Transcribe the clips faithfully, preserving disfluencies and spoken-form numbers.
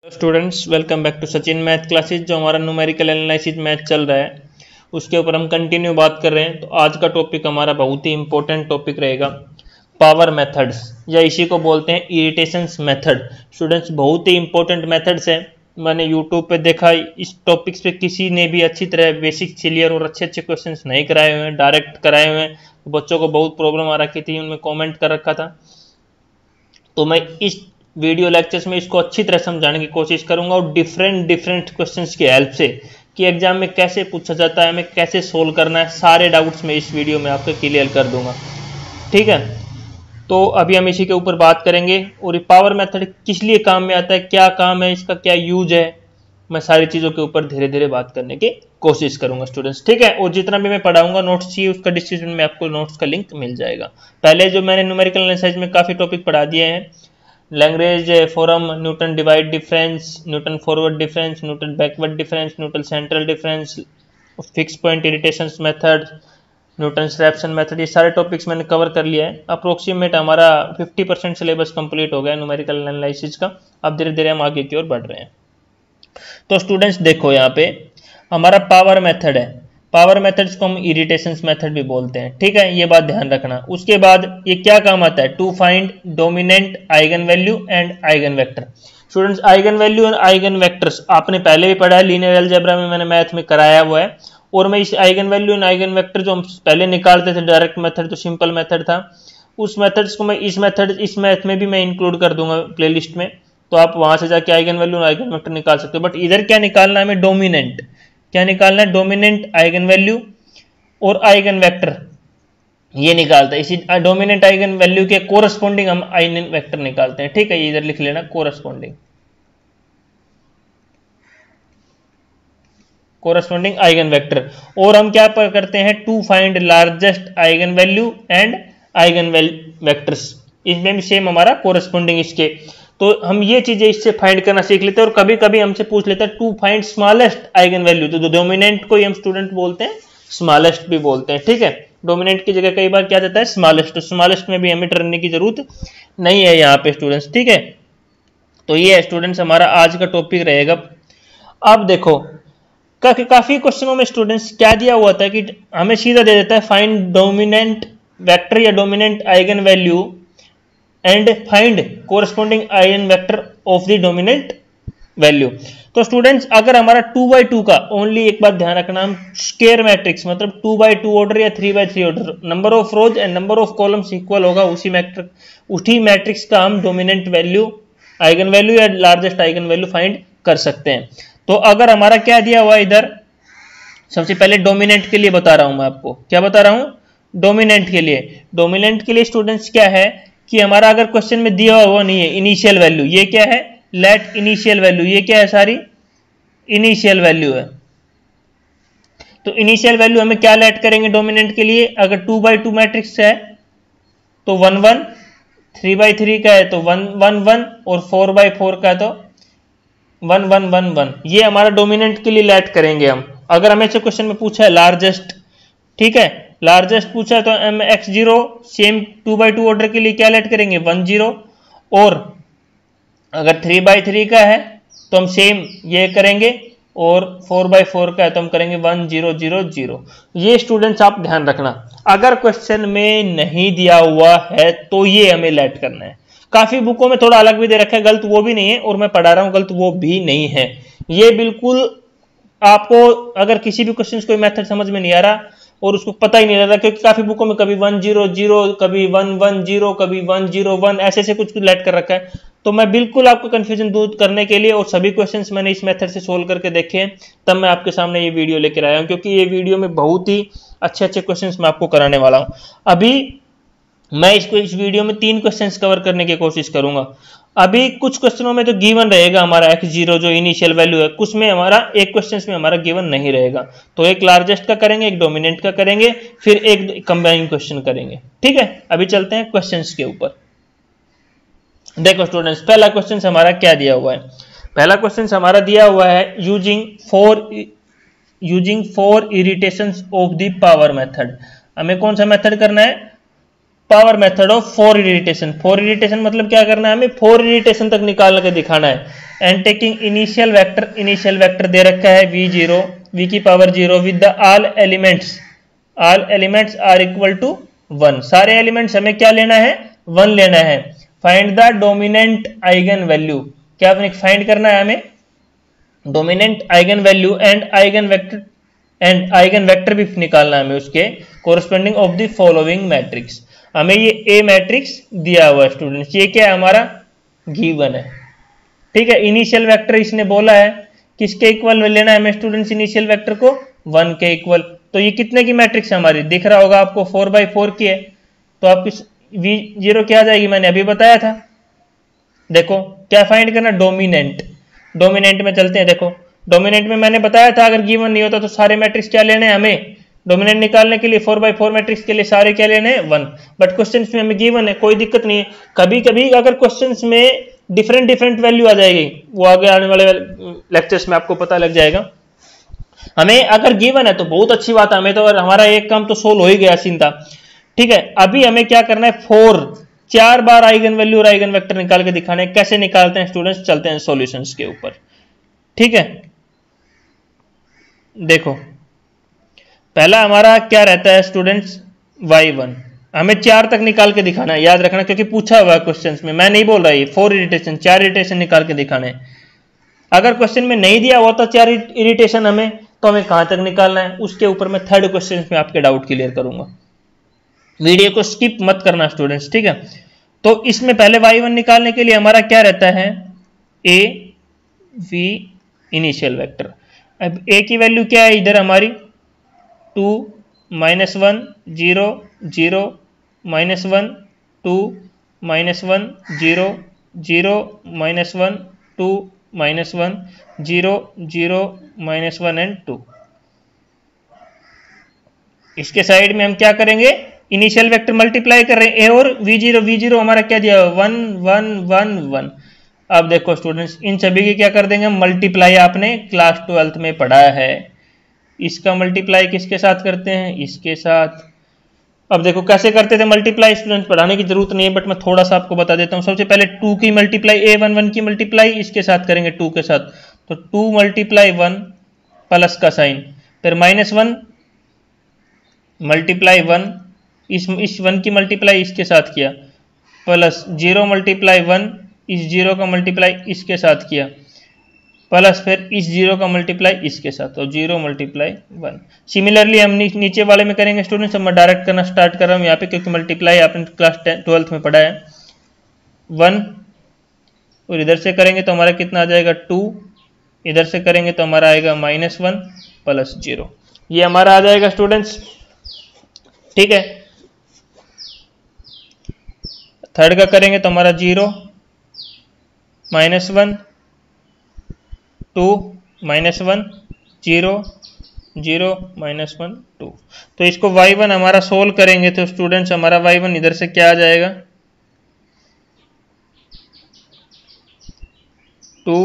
Students, welcome back to Sachin math classes. जो हमारा numerical analysis math चल रहा है उसके ऊपर हम कंटिन्यू बात कर रहे हैं। तो आज का टॉपिक हमारा बहुत ही इंपॉर्टेंट टॉपिक रहेगा, पावर मेथड्स, या इसी को बोलते हैं इरिटेशंस मेथड। स्टूडेंट्स, बहुत ही इंपॉर्टेंट मेथड्स है। मैंने यूट्यूब पे देखा, इस टॉपिक्स पे किसी ने भी अच्छी तरह बेसिक क्लियर और अच्छे अच्छे क्वेश्चंस नहीं कराए हुए हैं, डायरेक्ट कराए हुए हैं। तो बच्चों को बहुत प्रॉब्लम आ रखी थी, उनमें कमेंट कर रखा था। तो मैं इस वीडियो लेक्चर्स में इसको अच्छी तरह समझाने की कोशिश करूंगा और डिफरेंट डिफरेंट क्वेश्चंस की हेल्प से कि एग्जाम में कैसे पूछा जाता है, हमें कैसे सोल्व करना है, सारे डाउट्स में इस वीडियो में आपको क्लियर कर दूंगा। ठीक है, तो अभी हम इसी के ऊपर बात करेंगे और ये पावर मेथड किस लिए काम में आता है, क्या काम है इसका, क्या यूज है, मैं सारी चीज़ों के ऊपर धीरे धीरे बात करने की कोशिश करूंगा स्टूडेंट्स। ठीक है, और जितना भी मैं पढ़ाऊंगा नोट्स चाहिए उसका डिस्क्रिप्शन में आपको नोट्स का लिंक मिल जाएगा। पहले जो मैंने न्यूमेरिकल एनालिसिस में काफ़ी टॉपिक पढ़ा दिए हैं, Lagrange form, Newton divide difference, Newton forward difference, Newton backward difference, Newton central difference, fix point iterations method, Newton Raphson method, ये सारे टॉपिक्स मैंने कवर कर लिया है। अप्रोक्सीमेट हमारा पचास परसेंट सिलेबस कंप्लीट हो गया है न्यूमेरिकल एनालिसिस का। अब धीरे धीरे हम आगे की ओर बढ़ रहे हैं। तो स्टूडेंट्स देखो, यहाँ पे हमारा पावर मेथड है। पावर मेथड्स को हम इरिटेशंस मेथड भी बोलते हैं। ठीक है, ये बात ध्यान रखना। उसके बाद ये क्या काम आता है, to find dominant eigen value and eigen vector. Students, eigen value और आइगन वेक्टर्स आपने पहले भी पढ़ा है, लीनियर अलजेब्रा में मैंने मैथ में कराया हुआ है। और मैं इस आइगन वैल्यू और आइगन वेक्टर जो हम पहले निकालते थे डायरेक्ट मेथड, तो सिंपल मेथड था, उस मेथड्स को मैं इस मेथड इस मैथ में भी मैं इंक्लूड कर दूंगा प्लेलिस्ट में। तो आप वहां से जाके आइगन वैल्यू और आइगन वेक्टर निकाल सकते हो। बट इधर क्या निकालना है हमें, डोमिनेंट। क्या निकालना है, डोमिनेंट आइगन वैल्यू और आइगन वेक्टर, ये निकालता है। इसी डोमिनेंट आइगन वैल्यू के कोरस्पॉन्डिंग हम आइगन वेक्टर निकालते हैं। ठीक है, ये इधर लिख लेना, कोरस्पॉन्डिंग कोरस्पॉन्डिंग आइगन वेक्टर। और हम क्या करते हैं, to find largest eigen value and eigen vectors, इसमें भी सेम हमारा कोरस्पॉन्डिंग इसके। तो हम ये चीजें इससे फाइंड करना सीख लेते हैं। और कभी कभी हमसे पूछ लेता है to find smallest eigen value, तो डोमिनेंट को ही हम स्टूडेंट बोलते हैं, स्मॉलेस्ट भी बोलते हैं। ठीक है, डोमिनेंट की जगह कई बार क्या देता है, स्मॉलेस्ट। तो स्मॉलेस्ट में भी हमें डरने की जरूरत नहीं है यहाँ पे स्टूडेंट्स। ठीक है, तो ये स्टूडेंट्स हमारा आज का टॉपिक रहेगा। अब देखो, का, काफी क्वेश्चनों में स्टूडेंट्स क्या दिया हुआ था कि हमें सीधा दे देता है फाइंड डोमिनेंट वेक्टर या dominant eigen value and find corresponding eigen vector of the dominant value. तो स्टूडेंट्स, अगर हमारा टू बाई टू का, ओनली एक बात ध्यान रखना, हम स्क्वायर मैट्रिक्स मतलब टू बाई टू ऑर्डर या three by three order, number of rows and number of columns equal होगा, उसी मैट्रिक उसी मैट्रिक्स का हम डोमिनेंट वैल्यू, आइगन वैल्यू या लार्जेस्ट आइगन वैल्यू फाइंड कर सकते हैं। तो अगर हमारा क्या दिया हुआ इधर, सबसे पहले डोमिनेंट के लिए बता रहा हूं मैं आपको, क्या बता रहा हूं, डोमिनेंट के लिए। डोमिनेंट के लिए स्टूडेंट्स क्या है कि हमारा अगर क्वेश्चन में दिया हुआ नहीं है इनिशियल वैल्यू, ये क्या है, लेट इनिशियल वैल्यू, ये क्या है, सारी इनिशियल वैल्यू है। तो इनिशियल वैल्यू हमें क्या लेट करेंगे डोमिनेंट के लिए, अगर टू बाई टू मैट्रिक्स है तो one one, three by three का है तो वन वन वन, और फोर बाई फोर का है तो वन वन वन वन, ये हमारा डोमिनेंट के लिए लेट करेंगे हम। अगर हमें से क्वेश्चन में पूछा है लार्जेस्ट, ठीक है, लार्जेस्ट पूछा है तो M X zero, same two by two order के लिए क्या लेट करेंगे, वन जीरो। और अगर थ्री बाई थ्री का है तो हम सेम ये करेंगे, और फोर बाई फोर का है तो हम करेंगे वन जीरो जीरो जीरो। ये स्टूडेंट्स आप ध्यान रखना, अगर क्वेश्चन में नहीं दिया हुआ है तो ये हमें लेट करना है। काफी बुकों में थोड़ा अलग भी दे रखा है, गलत वो भी नहीं है, और मैं पढ़ा रहा हूं गलत वो भी नहीं है। ये बिल्कुल आपको, अगर किसी भी क्वेश्चन कोई मेथड समझ में नहीं आ रहा और उसको पता ही नहीं लग रहा, क्योंकि काफी बुकों में कभी वन जीरो जीरो, कभी वन वन जीरो, कभी वन जीरो वन, ऐसे ऐसे कुछ लेट कर रखा है। तो मैं बिल्कुल आपको कंफ्यूजन दूर करने के लिए, और सभी क्वेश्चंस मैंने इस मेथड से सोल्व करके देखे हैं, तब मैं आपके सामने ये वीडियो लेकर आया हूं, क्योंकि ये वीडियो में बहुत ही अच्छे अच्छे क्वेश्चंस मैं आपको कराने वाला हूं। अभी मैं इसको इस वीडियो में तीन क्वेश्चंस कवर करने की कोशिश करूंगा। अभी कुछ क्वेश्चनों में तो गिवन रहेगा हमारा एक्स जीरो जो इनिशियल वैल्यू है, कुछ में हमारा एक क्वेश्चंस में हमारा गिवन नहीं रहेगा। तो एक लार्जेस्ट का करेंगे, एक डोमिनेंट का करेंगे, फिर एक कंबाइंड क्वेश्चन करेंगे। ठीक है, अभी चलते हैं क्वेश्चंस के ऊपर। देखो स्टूडेंट्स, पहला क्वेश्चन हमारा क्या दिया हुआ है, पहला क्वेश्चन हमारा दिया हुआ है using four using four iterations of the power method. हमें कौन सा मेथड करना है, power method of four iteration. Four iteration मतलब क्या करना है, हमें फोर इरिटेशन तक निकाल के दिखाना है। And taking initial vector, initial vector दे रखा है वी जीरो, वी की power zero with the all elements, all elements are equal to one. सारे एलिमेंट्स हमें क्या लेना है, वन लेना है। Find the dominant eigen value, क्या अपने फाइंड करना है हमें dominant eigen value and eigen vector, and eigen vector भी निकालना है हमें उसके corresponding of the following matrix. हमें ये ए मैट्रिक्स दिया हुआ है स्टूडेंट्स, ये क्या है हमारा गिवन है, ठीक है। इनिशियल वेक्टर इसने बोला है किसके इक्वल लेना है हमें स्टूडेंट्स, इनिशियल वेक्टर को वन के इक्वल। तो ये कितने की मैट्रिक्स हमारी दिख रहा होगा आपको, फोर बाई फोर की है। तो आपकी वी जीरो क्या आ जाएगी, मैंने अभी बताया था। देखो क्या फाइंड करना, डोमिनेंट। डोमिनेंट में चलते हैं, देखो डोमिनेंट में मैंने बताया था अगर गिवन नहीं होता तो सारे मैट्रिक्स क्या लेने हैं हमें, डोमिनेंट निकालने के लिए फोर बाई फोर मैट्रिक्स के लिए सारे क्या लेने हैं, वन। बट क्वेश्चन में हमें गिवन है, कोई दिक्कत नहीं है। कभी कभी अगर क्वेश्चन में डिफरेंट डिफरेंट वैल्यू आ जाएगी, वो आगे आने वाले लेक्चर्स में आपको पता लग जाएगा। हमें अगर गिवन है तो बहुत अच्छी बात है, हमें तो हमारा एक काम तो सोल्व हो ही गया सीधा, ठीक है। अभी हमें क्या करना है, फोर चार बार आइगन वैल्यू और आइगन वेक्टर निकाल के दिखाने हैं। कैसे निकालते हैं स्टूडेंट्स, चलते हैं सॉल्यूशंस के ऊपर, ठीक है। देखो पहला हमारा क्या रहता है स्टूडेंट्स, वाई वन। हमें चार तक निकाल के दिखाना है, याद रखना, क्योंकि पूछा हुआ है क्वेश्चंस में, मैं नहीं बोल रहा, ये फोर इरिटेशन, चार इरिटेशन निकाल के दिखाने हैं। अगर क्वेश्चन में नहीं दिया होता चार इरिटेशन हमें, तो हमें कहां तक निकालना है, उसके ऊपर मैं थर्ड क्वेश्चन में आपके डाउट क्लियर करूंगा। वीडियो को स्किप मत करना स्टूडेंट्स, ठीक है। तो इसमें पहले वाई वन निकालने के लिए हमारा क्या रहता है, ए वी इनिशियल वेक्टर। अब ए की वैल्यू क्या है इधर हमारी, two minus one zero zero minus one two minus one zero zero minus one two minus one zero zero minus one and two. इसके साइड में हम क्या करेंगे, इनिशियल वेक्टर मल्टीप्लाई कर रहे हैं, ए और वी जीरो, वी जीरो हमारा क्या दिया है, वन वन वन वन। अब देखो स्टूडेंट्स इन सभी की क्या कर देंगे, मल्टीप्लाई आपने क्लास ट्वेल्थ में पढ़ा है। इसका मल्टीप्लाई किसके साथ करते हैं, इसके साथ। अब देखो कैसे करते थे मल्टीप्लाई, स्टूडेंट्स पढ़ाने की जरूरत नहीं है, बट मैं थोड़ा सा आपको बता देता हूँ। सबसे पहले टू की मल्टीप्लाई, ए वन वन की मल्टीप्लाई इसके साथ करेंगे, टू के साथ। तो टू मल्टीप्लाई वन प्लस का साइन, फिर माइनस वन मल्टीप्लाई वन, इस इस वन की मल्टीप्लाई इसके साथ किया, प्लस जीरो मल्टीप्लाई वन, इस जीरो का मल्टीप्लाई इसके साथ किया, प्लस फिर इस जीरो का मल्टीप्लाई इसके साथ, तो जीरो मल्टीप्लाई वन। सिमिलरली हम नी, नीचे वाले में करेंगे स्टूडेंट्स। अब मैं डायरेक्ट करना स्टार्ट कर रहा हूँ यहाँ पे, क्योंकि मल्टीप्लाई आपने क्लास ट्वेल्थ में पढ़ा है। वन और इधर से करेंगे तो हमारा कितना आ जाएगा, टू। इधर से करेंगे तो हमारा आएगा माइनस वन प्लस जीरो, ये हमारा आ जाएगा स्टूडेंट्स, ठीक है। थर्ड का करेंगे तो हमारा zero minus one two minus one zero zero minus one two. तो इसको वाई वन हमारा सोल्व करेंगे तो स्टूडेंट्स हमारा वाई वन इधर से क्या आ जाएगा, टू,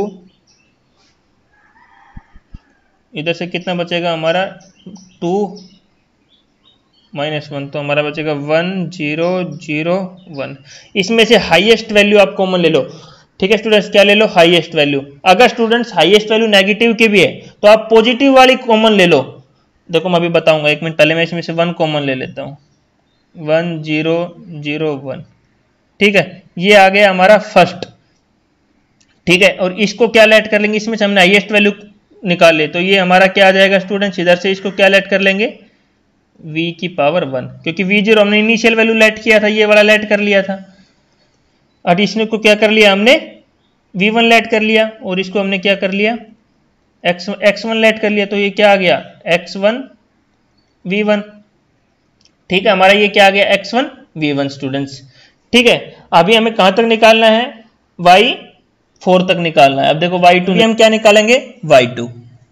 इधर से कितना बचेगा हमारा, टू माइनस वन, तो हमारा बचेगा वन जीरो जीरो वन। इसमें से हाईएस्ट वैल्यू आप कॉमन ले लो, ठीक है स्टूडेंट्स, क्या ले लो, हाईएस्ट वैल्यू। अगर स्टूडेंट्स हाईएस्ट वैल्यू नेगेटिव की भी है तो आप पॉजिटिव वाली कॉमन ले लो। देखो मैं अभी बताऊंगा, एक मिनट पहले मैं इसमें से वन कॉमन ले लेता हूं, वन जीरो जीरो वन, ठीक है। ये आ गया हमारा फर्स्ट, ठीक है। और इसको क्या लेट कर लेंगे, इसमें से हमने हाईएस्ट वैल्यू निकाल ले, तो ये हमारा क्या आ जाएगा स्टूडेंट्स, इधर से इसको क्या लेट कर लेंगे, v की पावर वन, क्योंकि v जीरो हमने इनिशियल वैल्यू लेट किया था, ये वाला लेट कर लिया था। और इसने को क्या कर लिया हमने, वी वन लेट कर लिया, और इसको हमने क्या कर लिया, x एक्स वन लेट कर लिया, तो ये क्या आ गया, एक्स वन वी वन, ठीक है। हमारा ये क्या आ गया, X one V one students, ठीक है। अभी हमें कहां तक निकालना है, वाई फोर तक निकालना है। अब देखो वाई टू हम क्या निकालेंगे, वाई टू,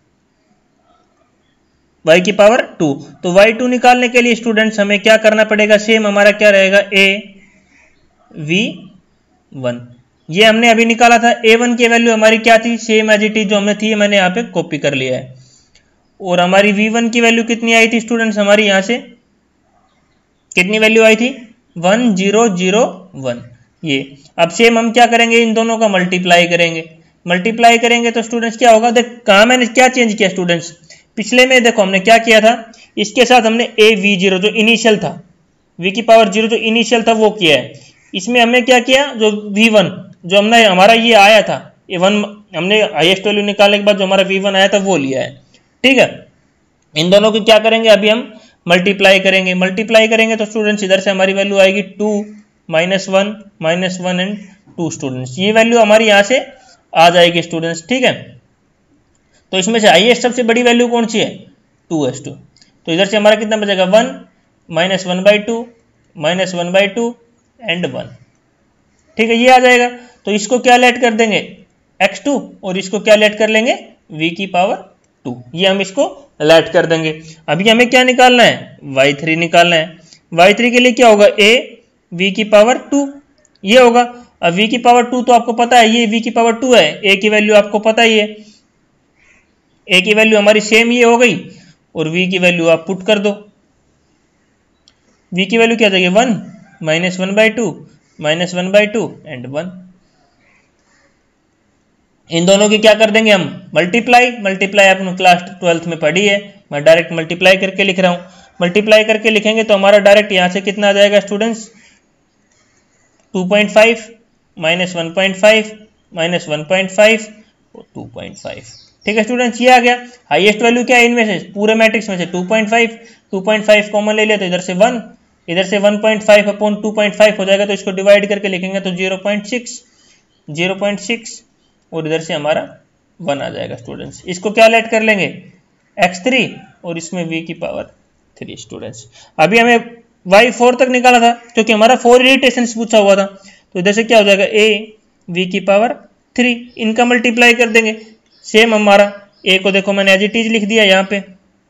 y की पावर टू। तो वाई टू निकालने के लिए स्टूडेंट्स हमें क्या करना पड़ेगा, सेम हमारा क्या रहेगा, a वी वन। ये हमने अभी निकाला था, ए वन की वैल्यू हमारी क्या थी, सेम एज इट इज जो हमने थी, मैंने यहाँ पे कॉपी कर लिया है। और हमारी वी वन की वैल्यू कितनी आई थी स्टूडेंट्स, हमारी यहाँ से कितनी वैल्यू आई थी, वन जीरो जीरो वन। ये अब सेम हम क्या करेंगे, इन दोनों का मल्टीप्लाई करेंगे। मल्टीप्लाई करेंगे तो स्टूडेंट्स क्या होगा, देख कहाँ मैंने क्या चेंज किया स्टूडेंट्स, पिछले में देखो हमने क्या किया था, इसके साथ हमने ए वी जीरो जो इनिशियल था, वी की पावर जीरो जो इनिशियल था वो किया है। इसमें हमने क्या किया, जो वी वन जो हमने हमारा ये आया था, ये वन हमने हाईएस्ट वैल्यू निकालने के बाद जो हमारा वी वन आया था वो लिया है। ठीक है, इन दोनों की क्या करेंगे, अभी हम मल्टीप्लाई करेंगे। मल्टीप्लाई करेंगे तो स्टूडेंट्स इधर से हमारी वैल्यू आएगी two minus one minus one and two students, ये वैल्यू हमारी यहाँ से आ जाएगी स्टूडेंट्स। ठीक है, तो इसमें से हाईएस्ट सबसे बड़ी वैल्यू कौन सी है, टू एस टू। तो इधर से हमारा कितना बचेगा, one minus one by two minus one by two and one. ठीक है, ये आ जाएगा। तो इसको क्या लेट कर देंगे, एक्स टू, और इसको क्या लेट कर लेंगे, v की पावर टू, ये हम इसको लेट कर देंगे। अभी हमें क्या निकालना है, वाई थ्री निकालना है। वाई थ्री के लिए क्या होगा, a v की पावर टू, ये होगा। अब v की पावर टू तो आपको पता है, ये v की पावर टू है, a की वैल्यू आपको पता ही है, a की वैल्यू हमारी सेम ये हो गई, और v की वैल्यू आप पुट कर दो। v की वैल्यू क्या जाएगी, one minus one by two minus one by two and one. इन दोनों की क्या कर देंगे हम, मल्टीप्लाई। मल्टीप्लाई आपने क्लास ट्वेल्थ में पढ़ी है, मैं डायरेक्ट मल्टीप्लाई करके लिख रहा हूं। मल्टीप्लाई करके लिखेंगे तो हमारा डायरेक्ट यहां से कितना आ जाएगा students, two point five minus one point five minus one point five और टू पॉइंट फाइव। ठीक है स्टूडेंट्स, ये आ गया। हाईएस्ट वैल्यू क्या है इनमें से, पूरे मैट्रिक्स में से two point five, two point five common ले लिया तो इधर से वन, इधर से one point five upon two point five हो जाएगा, तो इसको डिवाइड करके लिखेंगे तो zero point six, zero point six, और इधर से हमारा वन आ जाएगा स्टूडेंट्स। इसको क्या लेट कर लेंगे, एक्स थ्री, और इसमें v की पावर थ्री स्टूडेंट्स। अभी हमें वाई फोर तक निकाला था क्योंकि हमारा फोर इरिटेशन पूछा हुआ था, तो इधर से क्या हो जाएगा, a v की पावर थ्री, इनका मल्टीप्लाई कर देंगे। सेम हमारा a को देखो मैंने एज इट इज लिख दिया यहाँ पे,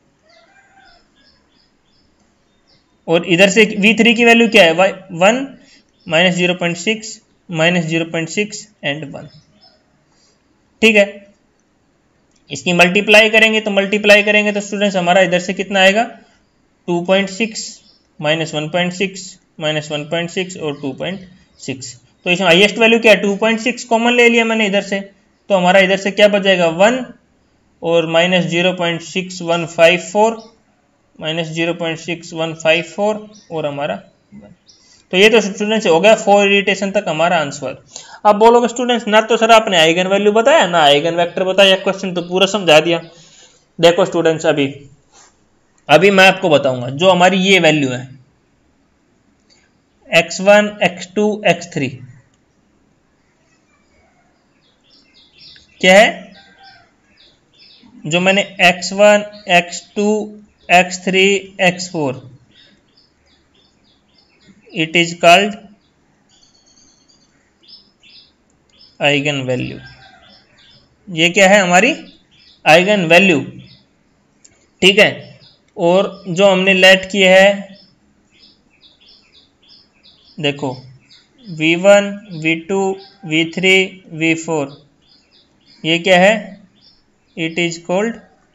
और इधर से वी थ्री की वैल्यू क्या है, Y one minus zero point six minus zero point six and one. ठीक है, इसकी मल्टीप्लाई करेंगे तो मल्टीप्लाई करेंगे तो स्टूडेंट्स हमारा इधर से कितना आएगा, two point six minus one point six minus one point six और टू पॉइंट सिक्स। तो इसमें हाईएस्ट वैल्यू क्या है, टू पॉइंट सिक्स कॉमन ले लिया मैंने इधर से, तो हमारा इधर से क्या बच जाएगा, वन और minus zero point six one five four minus zero point six one five four और हमारा वन। तो ये तो स्टूडेंट्स हो गया फोर इरिटेशन तक हमारा आंसर। अब बोलोगे स्टूडेंट्स ना तो सर आपने आइगन वैल्यू बताया ना आइगन वेक्टर बताया, क्वेश्चन तो पूरा समझा दिया। देखो स्टूडेंट्स, अभी अभी मैं आपको बताऊंगा जो हमारी ये वैल्यू है X one X two X three क्या है, जो मैंने X one X two X three X four, it is called eigen value. ये क्या है, हमारी आइगन वैल्यू। ठीक है, और जो हमने लेट किए है देखो V one V two V three V four, ये क्या है, it is called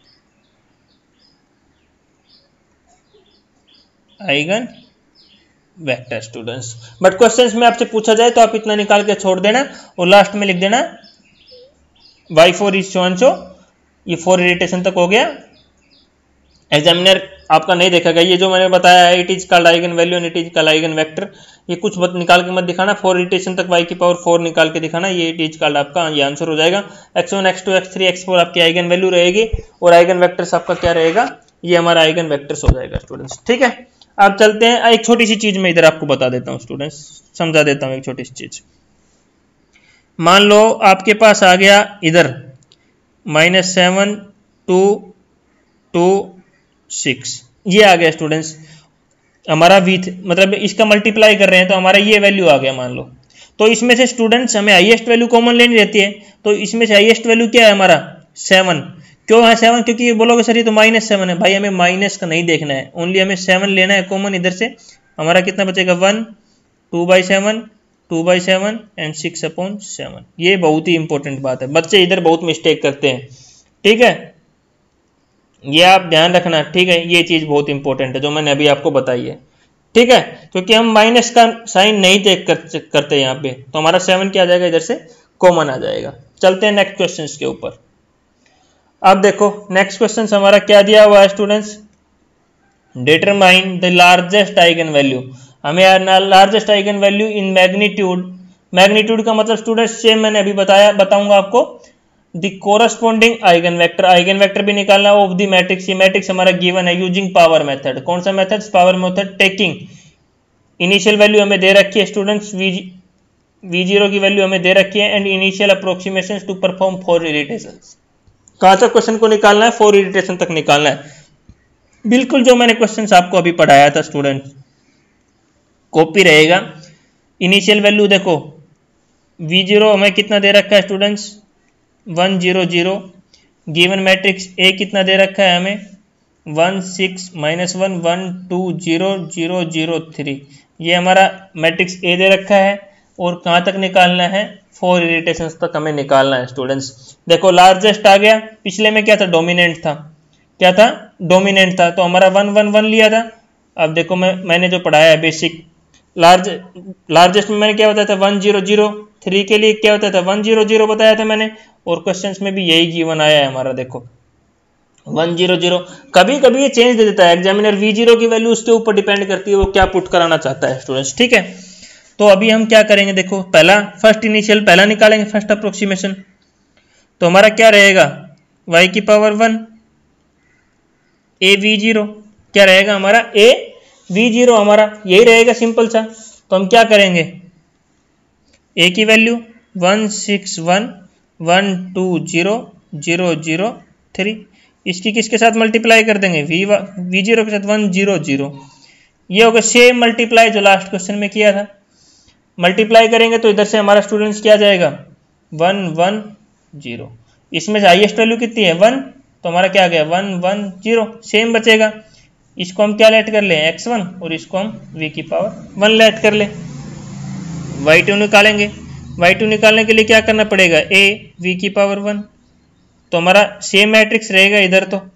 eigen vector students. But questions में आपसे पूछा जाए तो आप इतना निकाल के छोड़ देना और लास्ट में लिख देना Y four is so and so. ये फोर इरिटेशन तक हो गया, एग्जामिनर आपका नहीं देखेगा। ये जो मैंने बताया है it is called eigen value and it is called eigen vector, ये कुछ मत निकाल के मत दिखाना, फोर इरिटेशन तक वाई की पावर फोर निकाल के दिखाना, ये इट इज कॉल्ड आपका ये आंसर हो जाएगा। X one X two X three X four आपकी आइगन वैल्यू रहेगी और आइगन वेक्टर्स आपका क्या रहेगा, ये हमारा आइगन वेक्टर्स हो जाएगा स्टूडेंट्स। ठीक है, अब चलते हैं, एक छोटी सी चीज मैं इधर आपको बता देता हूँ स्टूडेंट्स, समझा देता हूँ एक छोटी सी चीज। मान लो आपके पास आ गया इधर minus seven two two six, ये आ गया स्टूडेंट्स हमारा वी, मतलब इसका मल्टीप्लाई कर रहे हैं तो हमारा ये वैल्यू आ गया मान लो। तो इसमें से स्टूडेंट्स हमें हाईएस्ट वैल्यू कॉमन लेनी रहती है, तो इसमें से हाईएस्ट वैल्यू क्या है हमारा, सेवन। क्यों है सेवन, क्योंकि ये बोलोगे सर ये तो माइनस सेवन है, भाई हमें माइनस का नहीं देखना है, ओनली हमें सेवन लेना है कॉमन। इधर से हमारा कितना बचेगा, one, two by seven, two by seven and six upon seven. ये बहुत ही इंपॉर्टेंट बात है, बच्चे इधर बहुत मिस्टेक करते हैं। ठीक है, ये आप ध्यान रखना। ठीक है, ये चीज़ बहुत इंपॉर्टेंट है जो मैंने अभी आपको बताई है। ठीक है, क्योंकि हम माइनस का साइन नहीं देख कर करते यहाँ पे, तो हमारा सेवन क्या आ जाएगा, इधर से कॉमन आ जाएगा। चलते हैं नेक्स्ट क्वेश्चन के ऊपर। अब देखो नेक्स्ट क्वेश्चन हमारा क्या दिया हुआ है students, determine the largest eigen value. हमें largest eigen value in magnitude, magnitude का मतलब स्टूडेंट्स सेम मैंने अभी बताया, बताऊंगा आपको। The corresponding eigen vector, eigen vector भी निकालना ऑफ द मैट्रिक्स। ये मैट्रिक्स हमारा गिवन है यूजिंग पावर मेथड। कौन सा method, power method. Taking initial value हमें दे रखी है स्टूडेंट्स, वी वी जीरो की वैल्यू हमें दे रखी है, and initial approximation to perform four iteration. कहां तक क्वेश्चन को निकालना है, फोर इरिटेशन तक निकालना है। बिल्कुल जो मैंने क्वेश्चन आपको अभी पढ़ाया था स्टूडेंट्स, कॉपी रहेगा। इनिशियल वैल्यू देखो वी जीरो हमें कितना दे रखा है students, one zero zero. Given matrix A कितना दे रखा है हमें, one six minus one one two zero zero zero three. ये हमारा मैट्रिक्स ए दे रखा है, और कहाँ तक निकालना है, फोर इरिटेशन तक हमें निकालना है स्टूडेंट्स। देखो लार्जेस्ट आ गया, पिछले में क्या था, डोमिनेंट था, क्या था, डोमिनेंट था, तो हमारा वन वन वन लिया था। अब देखो मैं मैंने जो पढ़ाया है बेसिक, लार्ज लार्जेस्ट में मैंने क्या बताया था, वन जीरो जीरो। थ्री के लिए क्या बताया था, वन जीरो जीरो बताया था मैंने, और क्वेश्चंस में भी यही गिवन आया है हमारा। देखो वन जीरो जीरो। कभी कभी ये चेंज दे देता है एग्जामिनर, वी जीरो की वैल्यू उसके ऊपर डिपेंड करती है वो क्या पुट कराना चाहता है स्टूडेंट्स, ठीक है। तो अभी हम क्या करेंगे, देखो पहला फर्स्ट इनिशियल पहला निकालेंगे, फर्स्ट अप्रोक्सीमेशन। तो हमारा क्या रहेगा, y की power one A V zero, क्या रहेगा हमारा, ए वी जीरो, हमारा यही रहेगा सिंपल सा। तो हम क्या करेंगे, ए की value one six one one two zero zero zero three, इसकी किसके साथ मल्टीप्लाई कर देंगे, वी वी जीरो के साथ वन जीरो जीरो। ये होगा सेम मल्टीप्लाई जो लास्ट क्वेश्चन में किया था। मल्टीप्लाई करेंगे तो इधर से हमारा स्टूडेंट्स क्या जाएगा, वन वन जीरो। इसमें से हाईएस्ट वैल्यू कितनी है, वन, तो हमारा क्या आ गया, वन वन जीरो, सेम बचेगा। इसको हम क्या लेट कर ले, एक्स वन, और इसको हम वी की पावर वन लेट कर ले। वाई टू निकालेंगे, वाई टू निकालने के लिए क्या करना पड़ेगा, ए वी की पावर वन। तो हमारा सेम मैट्रिक्स रहेगा इधर, तो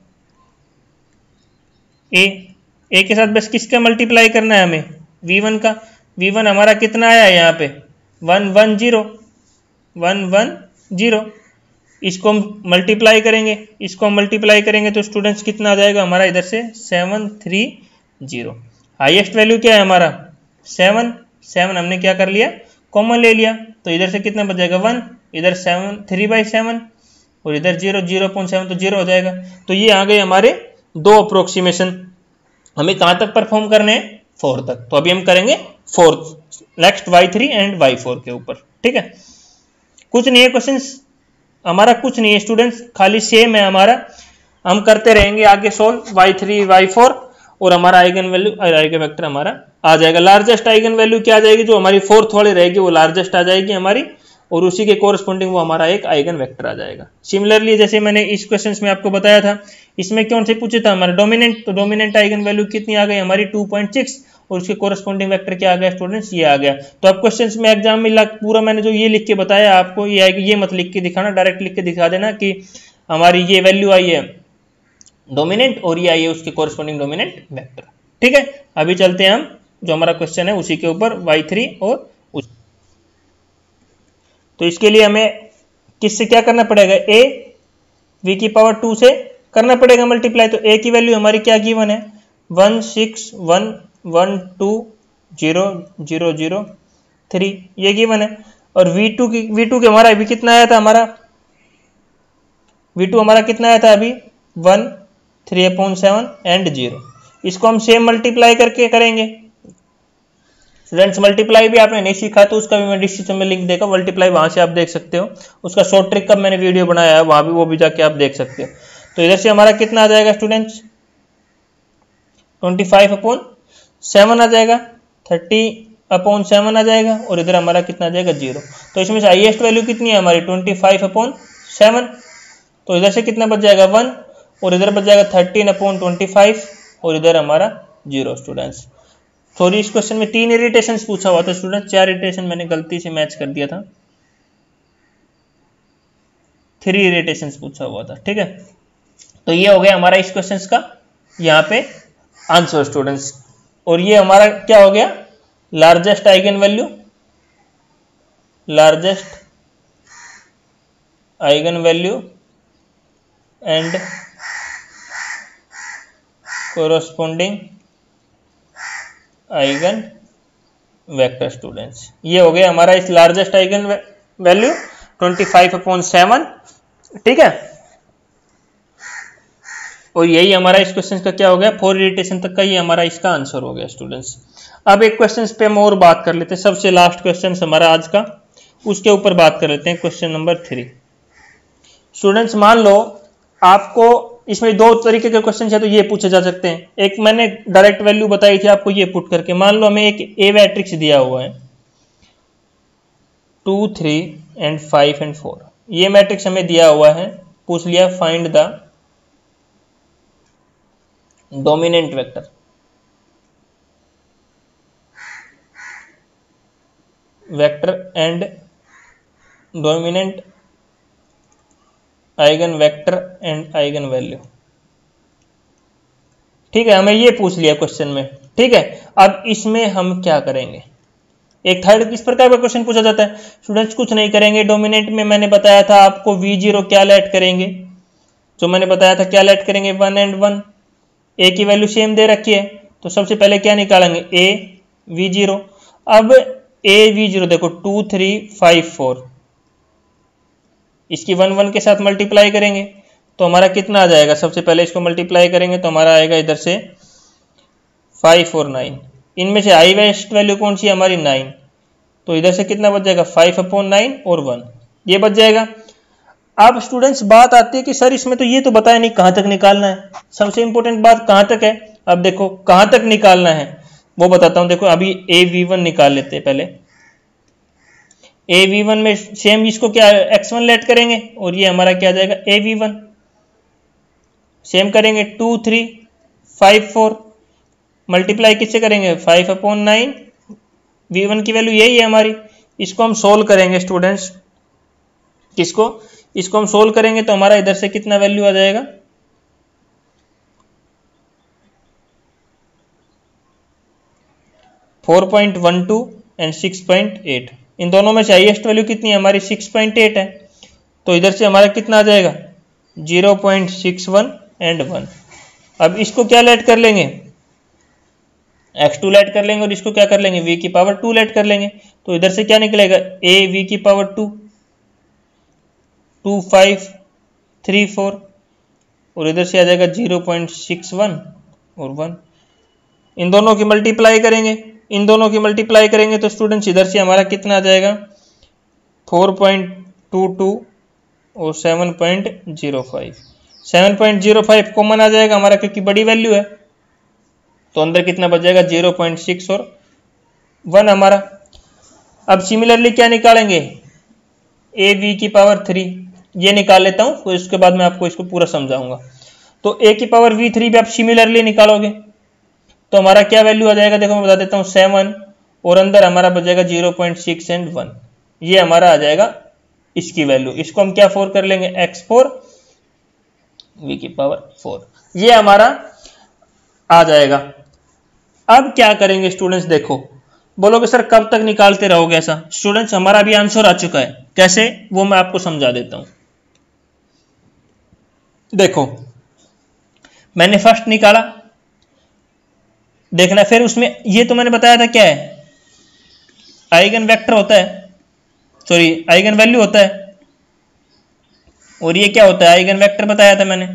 ए ए के साथ बस किसका मल्टीप्लाई करना है हमें, वी वन का। वी वन हमारा कितना आया यहाँ पे, one one zero one one zero. इसको हम मल्टीप्लाई करेंगे, इसको हम मल्टीप्लाई करेंगे तो स्टूडेंट्स कितना आ जाएगा हमारा, इधर से seven three zero. Highest value क्या है हमारा, सेवन। सेवन हमने क्या कर लिया, कॉमन ले लिया, तो इधर से कितना बच जाएगा, वन, इधर सेवन थ्री बाई सेवन, और इधर जीरो जीरो पॉइंट सेवन, तो जीरो हो जाएगा। तो ये आ गए हमारे दो अप्रोक्सीमेशन। हमें कहाँ तक परफॉर्म करने हैं, फोर तक। तो अभी हम करेंगे fourth, next Y three and Y four के ऊपर, ठीक है। कुछ नहीं है क्वेश्चन हमारा, कुछ नहीं है स्टूडेंट्स, खाली सेम है हमारा। हम करते रहेंगे आगे solve, Y three Y four, और हमारा आइगन वैल्यू आइगन वेक्टर हमारा आ जाएगा। लार्जेस्ट आइगन वैल्यू क्या आ जाएगी, जो हमारी फोर्थ वाली रहेगी वो लार्जेस्ट आ जाएगी हमारी, और उसी के कोरस्पोंडिंग वो हमारा एक आइगन वेक्टर आ जाएगा। सिमिलरली जैसे मैंने इस क्वेश्चन में आपको बताया था, इसमें कौन से पूछा था हमारा, डोमिनेंट। तो डोमिनेंट आइगन वैल्यू कितनी आ गई हमारी, टू पॉइंट सिक्स, और उसके कोरस्पोंडिंग वेक्टर क्या आ गया स्टूडेंट्स, ये आ गया। तो अब क्वेश्चंस में एग्जाम में पूरा मैंने जो ये लिख के बताया आपको, ये आएगी, ये मत लिख के दिखाना, डायरेक्ट लिख के दिखा देना कि हमारी ये वैल्यू आई है डोमिनेंट, और ये आई है उसके कोरस्पोंडिंग डोमिनेंट वेक्टर, ठीक है। अभी चलते हैं हम जो हमारा क्वेश्चन है उसी के ऊपर, वाई थ्री और उस। तो इसके लिए हमें किससे क्या करना पड़ेगा, ए वी की पावर टू से करना पड़ेगा मल्टीप्लाई। तो ए की वैल्यू हमारी क्या गिवन है, one six one one two zero zero zero three, ये गिवन है। और वी टू की वी टू के हमारा अभी कितना आया था, हमारा वी टू हमारा कितना आया था अभी, one three upon seven and zero. इसको हम सेम मल्टीप्लाई करके करेंगे स्टूडेंट्स। मल्टीप्लाई भी आपने नहीं सीखा तो उसका भी मैं डिस्क्रिप्शन में लिंक देगा, मल्टीप्लाई वहां से आप देख सकते हो। उसका शॉर्ट ट्रिक का मैंने वीडियो बनाया है, वहां भी वो भी जाके आप देख सकते हो। तो इधर से हमारा कितना आ जाएगा students, twenty five upon seven आ जाएगा, थर्टी अपॉन सेवन आ जाएगा, और इधर हमारा कितना आ जाएगा, जीरो। तो इसमें से हाईएस्ट वैल्यू कितनी है हमारी, ट्वेंटी फाइव अपॉन सेवन। तो इधर से कितना बच जाएगा, वन, और इधर बच जाएगा थर्टीन अपॉन ट्वेंटी फाइव, और इधर हमारा जीरो स्टूडेंट्स। सॉरी इस क्वेश्चन में तीन इरिटेशन पूछा हुआ था स्टूडेंट, चार इरिटेशन मैंने गलती से मैच कर दिया था, थ्री इरिटेशन पूछा हुआ था, ठीक है। तो ये हो गया हमारा इस क्वेश्चन का यहाँ पे आंसर स्टूडेंट्स। और ये हमारा क्या हो गया, largest eigen value, largest eigen value and corresponding eigen vector students. ये हो गया हमारा इस largest eigen value twenty five upon seven, ठीक है। और यही हमारा इस क्वेश्चन का क्या हो गया, फोर इरिटेशन तक का ये हमारा इसका आंसर हो गया स्टूडेंट्स। अब एक क्वेश्चन पे हम और बात कर लेते हैं, सबसे लास्ट क्वेश्चन हमारा आज का, उसके ऊपर बात कर लेते हैं, क्वेश्चन नंबर थ्री। स्टूडेंट्स मान लो आपको इसमें दो तरीके के क्वेश्चन है तो ये पूछे जा सकते हैं। एक मैंने डायरेक्ट वैल्यू बताई थी आपको, ये पुट करके मान लो हमें एक ए मैट्रिक्स दिया हुआ है two three and five and four, ये मैट्रिक्स हमें दिया हुआ है, पूछ लिया find the dominant vector, vector and dominant eigen vector and eigen value, ठीक है, हमें ये पूछ लिया क्वेश्चन में, ठीक है। अब इसमें हम क्या करेंगे, एक थर्ड किस प्रकार का क्वेश्चन पूछा जाता है स्टूडेंट्स, कुछ नहीं करेंगे। डोमिनेंट में मैंने बताया था आपको वी जीरो क्या लेट करेंगे, जो मैंने बताया था क्या लेट करेंगे, वन एंड वन, ए की वैल्यू सेम दे रखी है तो सबसे पहले क्या निकालेंगे, ए वी जीरो। अब ए वी जीरो देखो टू थ्री फाइव फोर, इसकी वन वन के साथ मल्टीप्लाई करेंगे तो हमारा कितना आ जाएगा, सबसे पहले इसको मल्टीप्लाई करेंगे तो हमारा आएगा इधर से फाइव और नाइन, इनमें से हाईएस्ट वैल्यू कौन सी है हमारी, नाइन, तो इधर से कितना बच जाएगा, फाइव अपॉन नाइन और वन, ये बच जाएगा। अब स्टूडेंट्स बात आती है कि सर इसमें तो ये तो बताया नहीं कहां तक निकालना है, सबसे इंपॉर्टेंट बात कहां तक है। अब देखो कहां तक निकालना है वो बताता हूं, देखो अभी ए वी वन निकाल लेते हैं पहले। ए वी वन में सेम इसको क्या एक्स वन लेट करेंगे और ये हमारा क्या आ जाएगा, ए वी वन, सेम करेंगे two three five four, multiply किससे करेंगे, five upon nine, V one की वैल्यू यही है हमारी, इसको हम सोल्व करेंगे स्टूडेंट्स, किसको, इसको हम सोल्व करेंगे तो हमारा इधर से कितना वैल्यू आ जाएगा, four point one two and six point eight, इन दोनों में से हाईएस्ट वैल्यू कितनी है हमारी, सिक्स पॉइंट एट है, तो इधर से हमारा कितना आ जाएगा, zero point six one and one. अब इसको क्या लेट कर लेंगे, एक्स टू लेट कर लेंगे और इसको क्या कर लेंगे, v की पावर टू लेट कर लेंगे, तो इधर से क्या निकलेगा, a v की power two, two five three four, और इधर से आ जाएगा जीरो पॉइंट सिक्स वन और वन, इन दोनों की मल्टीप्लाई करेंगे, इन दोनों की मल्टीप्लाई करेंगे तो स्टूडेंट्स इधर से हमारा कितना आ जाएगा, फोर पॉइंट टू टू और seven point zero five, seven point zero five common आ जाएगा हमारा क्योंकि बड़ी वैल्यू है, तो अंदर कितना बच जाएगा, जीरो पॉइंट सिक्स और वन हमारा। अब सिमिलरली क्या निकालेंगे, ए वी की पावर थ्री, ये निकाल लेता हूं तो इसके बाद मैं आपको इसको पूरा समझाऊंगा। तो ए की पावर वी थ्री भी आप सिमिलरली निकालोगे तो हमारा क्या वैल्यू आ जाएगा, देखो मैं बता देता हूं, सेवन और अंदर हमारा बच जाएगा zero point six and one, ये हमारा आ जाएगा इसकी वैल्यू, इसको हम क्या फोर कर लेंगे, एक्स फोर वी की पावर फोर, ये हमारा आ जाएगा। अब क्या करेंगे स्टूडेंट्स, देखो बोलोगे सर कब तक निकालते रहोगे ऐसा, स्टूडेंट्स हमारा भी आंसर आ चुका है, कैसे वो मैं आपको समझा देता हूं। देखो मैंने फर्स्ट निकाला, देखना फिर उसमें ये तो मैंने बताया था क्या है, आइगन वेक्टर होता है, सॉरी आइगन वैल्यू होता है, और ये क्या होता है, आइगन वेक्टर बताया था मैंने।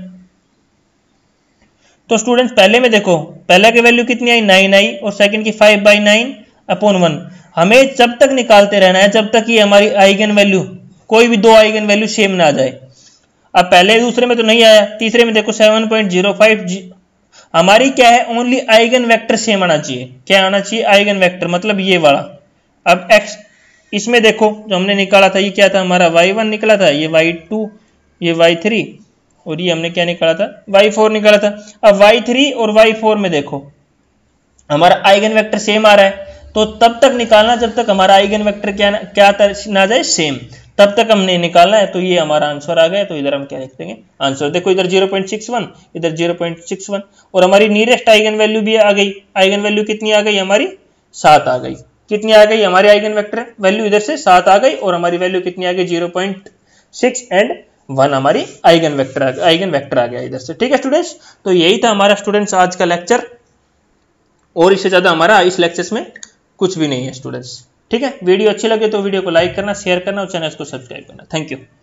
तो स्टूडेंट्स पहले में देखो, पहले की वैल्यू कितनी आई, नाइन आई, और सेकंड की five by nine upon one. हमें जब तक निकालते रहना है जब तक ये हमारी आइगन वैल्यू, कोई भी दो आइगन वैल्यू सेम ना आ जाए। अब पहले दूसरे में तो नहीं आया, तीसरे में देखो सेवन पॉइंट जीरो फाइव, हमारी क्या है, ओनली आइगन वेक्टर सेम आना चाहिए, क्या आना चाहिए, आइगन वेक्टर, मतलब ये वाला। अब एक्स इसमें देखो जो हमने निकाला था ये क्या था हमारा, वाई वन निकला था, ये वाई टू, ये वाई थ्री, और ये हमने क्या निकाला था, वाई फोर निकाला था। अब वाई थ्री और वाई फोर में देखो हमारा आइगन वेक्टर सेम आ रहा है, तो तब तक निकालना जब तक हमारा आइगन वेक्टर क्या ना, क्या ना जाए, सेम। तब तक हमने निकालना है। तो ये हमारा आंसर आ गया। तो इधर हम क्या लिख देंगे आंसर, देखो इधर ज़ीरो पॉइंट सिक्स वन, इधर ज़ीरो पॉइंट सिक्स वन, और हमारी नियरेस्ट आइगन वैल्यू भी आ गई। आइगन वैल्यू कितनी आ गई हमारी, सात आ गई। कितनी आ गई हमारी आइगन वेक्टर वैल्यू, इधर से सात आ गई, और हमारी वैल्यू कितनी आ गई zero point six and one हमारी आइगन वेक्टर आइगन वेक्टर आ गया इधर से। ठीक है स्टूडेंट्स, तो यही था हमारा स्टूडेंट्स आज का लेक्चर, और इससे ज्यादा हमारा इस लेक्चर्स में कुछ भी नहीं है स्टूडेंट्स। ठीक है, वीडियो अच्छी लगे तो वीडियो को लाइक करना, शेयर करना और चैनल को सब्सक्राइब करना। Thank you.